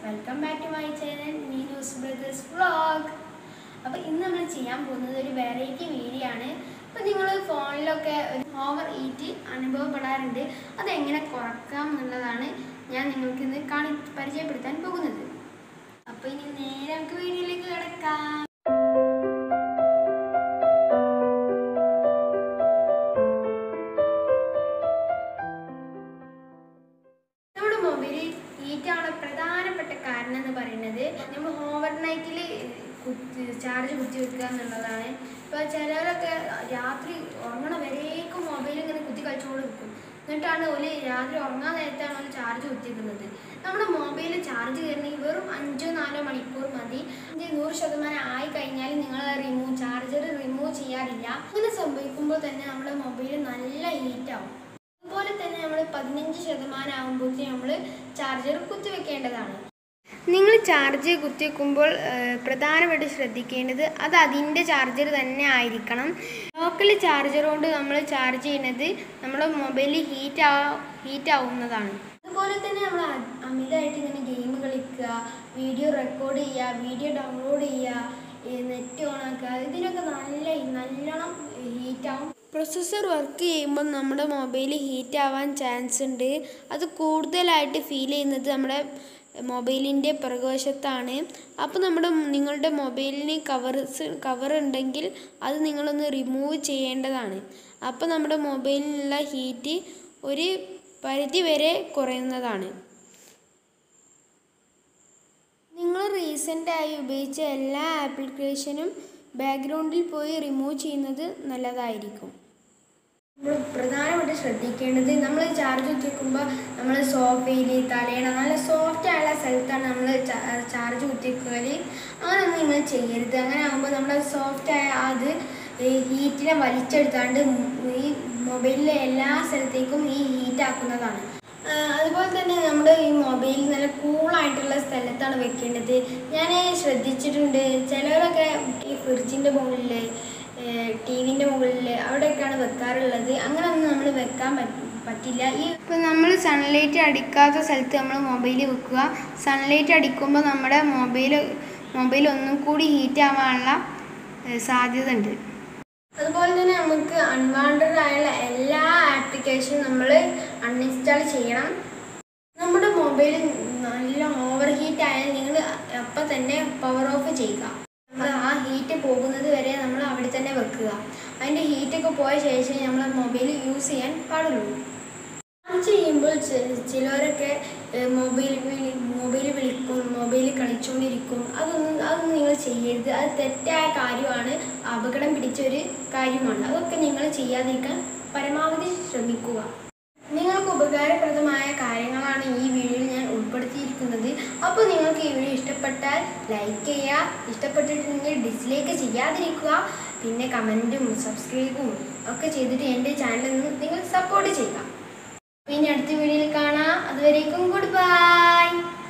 welcome back to my channel Neenu's Brothers Vlog. അപ്പോൾ ഇന്ന് നമ്മൾ ചെയ്യാൻ പോകുന്നത് ഒരു വെറൈറ്റി വീഡിയോ ആണ്. അപ്പോൾ നിങ്ങൾ ഫോണിലൊക്കെ ഓവർ ഈറ്റ് അനുഭവപ്പെടാറുണ്ട്. അതെങ്ങനെ കുറക്കാം എന്നുള്ളതാണ് ഞാൻ നിങ്ങൾക്ക് ഇന്ന് പരിചയപ്പെടുത്താൻ പോകുന്നത്. അപ്പോൾ ഇനി നേരെ നമുക്ക് വീഡിയോയിലേക്ക് കിടക്കാം. പ്രധാനപ്പെട്ട കാരണം എന്ന് പറയുന്നത് നമ്മൾ ഓവർനൈറ്റിൽ ചാർജ് കുത്തി വെക്കുക എന്നുള്ളതാണ്. ഇപ്പോൾ ചിലരൊക്കെ രാത്രി ഉറങ്ങണ വരേക്കും മൊബൈൽ ഇങ്ങനെ കുത്തി കളിച്ചുകൊണ്ട് വെക്കും. എന്നിട്ടാണ് ഒരു രാത്രി ഉറങ്ങാൻ നേരത്താണ് ഒരു ചാർജ് കുത്തിക്കുന്നത്. നമ്മുടെ മൊബൈൽ ചാർജ് കയറണമെങ്കിൽ വെറും 5-4 മണിക്കൂർ മതി. 100% ആയി കഴിഞ്ഞാൽ നിങ്ങൾ ചാർജർ റിമൂവ് ചെയ്യാറില്ല. അങ്ങനെ സംഭവിക്കുമ്പോൾ തന്നെ നമ്മുടെ മൊബൈൽ നല്ല ഹീറ്റാവും. അതുപോലെ തന്നെ നമ്മൾ 15% ആകുമ്പോഴത്തേക്കും നമ്മൾ ചാർജർ കുത്തിവെക്കേണ്ടതാണ്. നിങ്ങൾ ചാർജ് കുത്തിവെക്കുമ്പോൾ പ്രധാനമായിട്ട് ശ്രദ്ധിക്കേണ്ടത് അത് അതിൻ്റെ ചാർജർ തന്നെ ആയിരിക്കണം. ലോക്കൽ ചാർജർ കൊണ്ട് നമ്മൾ ചാർജ് ചെയ്യുന്നത് നമ്മുടെ മൊബൈൽ ഹീറ്റ് ആവുന്നതാണ്. അതുപോലെ തന്നെ നമ്മൾ അമിതമായിട്ട് ഇങ്ങനെ ഗെയിം കളിക്കുക, വീഡിയോ റെക്കോർഡ് ചെയ്യുക, വീഡിയോ ഡൗൺലോഡ് ചെയ്യുക, നെറ്റ് ഓൺ ആക്കുക, ഇതിനൊക്കെ നല്ലോണം ഹീറ്റാവും. പ്രൊസസ്സർ വർക്ക് ചെയ്യുമ്പോൾ നമ്മുടെ മൊബൈൽ ഹീറ്റ് ആവാൻ ചാൻസ് ഉണ്ട്. അത് കൂടുതലായിട്ട് ഫീൽ ചെയ്യുന്നത് നമ്മുടെ മൊബൈലിൻ്റെ പുറകുവശത്താണ്. അപ്പോൾ നിങ്ങളുടെ മൊബൈലിന് കവർ ഉണ്ടെങ്കിൽ അത് നിങ്ങളൊന്ന് റിമൂവ് ചെയ്യേണ്ടതാണ്. അപ്പോൾ നമ്മുടെ മൊബൈലിനുള്ള ഹീറ്റ് ഒരു പരിധി വരെ കുറയുന്നതാണ്. നിങ്ങൾ റീസെൻ്റായി ഉപയോഗിച്ച എല്ലാ ആപ്ലിക്കേഷനും ബാക്ക്ഗ്രൗണ്ടിൽ പോയി റിമൂവ് ചെയ്യുന്നത് നല്ലതായിരിക്കും. നമ്മൾ പ്രധാനമായിട്ട് ശ്രദ്ധിക്കേണ്ടത് നമ്മൾ ചാർജ് കുത്തിവെക്കുമ്പോൾ നമ്മൾ സോഫയിൽ തലയണ നല്ല സോഫ്റ്റ് ആയുള്ള സ്ഥലത്താണ് നമ്മൾ ചാർജ് കുത്തിവെക്കൽ. അങ്ങനെയൊന്നും നിങ്ങൾ ചെയ്യരുത്. അങ്ങനെ ആകുമ്പോൾ നമ്മുടെ സോഫ്റ്റായ അത് ഹീറ്റിനെ വലിച്ചെടുത്താണ്ട് ഈ മൊബൈലിലെ എല്ലാ സ്ഥലത്തേക്കും ഈ ഹീറ്റാക്കുന്നതാണ്. അതുപോലെ തന്നെ നമ്മുടെ ഈ മൊബൈൽ നല്ല കൂളായിട്ടുള്ള സ്ഥലത്താണ് വെക്കേണ്ടത്. ഞാൻ ശ്രദ്ധിച്ചിട്ടുണ്ട്, ചിലവരൊക്കെ ഈ ഫ്രിഡ്ജിൻ്റെ മുകളിൽ, ടിവിൻ്റെ മുകളിൽ അവിടെയൊക്കെയാണ് വെക്കാറുള്ളത്. അങ്ങനെയൊന്നും നമ്മൾ വെക്കാൻ പറ്റില്ല. ഇപ്പം നമ്മൾ സൺലൈറ്റ് അടിക്കാത്ത സ്ഥലത്ത് നമ്മൾ മൊബൈൽ വെക്കുക. സൺലൈറ്റ് അടിക്കുമ്പോൾ നമ്മുടെ മൊബൈൽ ഒന്നും കൂടി ഹീറ്റ് ആവാനുള്ള സാധ്യത ഉണ്ട്. അതുപോലെ തന്നെ നമുക്ക് അൺവാണ്ടഡ് ആയുള്ള എല്ലാ ആപ്ലിക്കേഷനും നമ്മൾ അൺഇൻസ്റ്റാൾ ചെയ്യണം. നമ്മുടെ മൊബൈൽ നല്ല ഓവർ ഹീറ്റ് ആയാൽ നിങ്ങൾ അപ്പം തന്നെ പവർ ഓഫ് ചെയ്യുക. നമ്മൾ ആ ഹീറ്റ് പോകുന്നത് വരെ നമ്മൾ അവിടെ തന്നെ വെക്കുക. അതിൻ്റെ ഹീറ്റൊക്കെ പോയ ശേഷം നമ്മൾ മൊബൈൽ യൂസ് ചെയ്യാൻ പാടുള്ളൂ. ചാർജ് ചെയ്യുമ്പോൾ ചിലവരൊക്കെ മൊബൈൽ വിളിക്കും, മൊബൈൽ കളിച്ചുകൊണ്ടിരിക്കും. അതൊന്നും നിങ്ങൾ ചെയ്യരുത്. അത് തെറ്റായ കാര്യമാണ്, അപകടം പിടിച്ചൊരു കാര്യമാണ്. അതൊക്കെ നിങ്ങൾ ചെയ്യാതിരിക്കാൻ പരമാവധി ശ്രമിക്കുക. നിങ്ങൾക്ക് ഉപകാരപ്രദമായ കാര്യങ്ങളാണ് ഈ വീഡിയോയിൽ ഞാൻ ഉൾപ്പെടുത്തിയിരിക്കുന്നത്. അപ്പോൾ നിങ്ങൾക്ക് ഈ വീഡിയോ ഇഷ്ടപ്പെട്ടാൽ ലൈക്ക് ചെയ്യുക, ഇഷ്ടപ്പെട്ടിട്ടുണ്ടെങ്കിൽ ഡിസ്ലൈക്ക് ചെയ്യാതിരിക്കുക. പിന്നെ കമൻറ്റും സബ്സ്ക്രൈബും ഒക്കെ ചെയ്തിട്ട് എൻ്റെ ചാനലിൽ നിങ്ങൾ സപ്പോർട്ട് ചെയ്യുക. പിന്നെ അടുത്ത വീഡിയോയിൽ കാണാം. അതുവരേക്കും ഗുഡ് ബൈ.